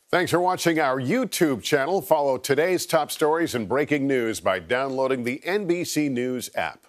Thanks for watching our YouTube channel. Follow today's top stories and breaking news by downloading the NBC News app.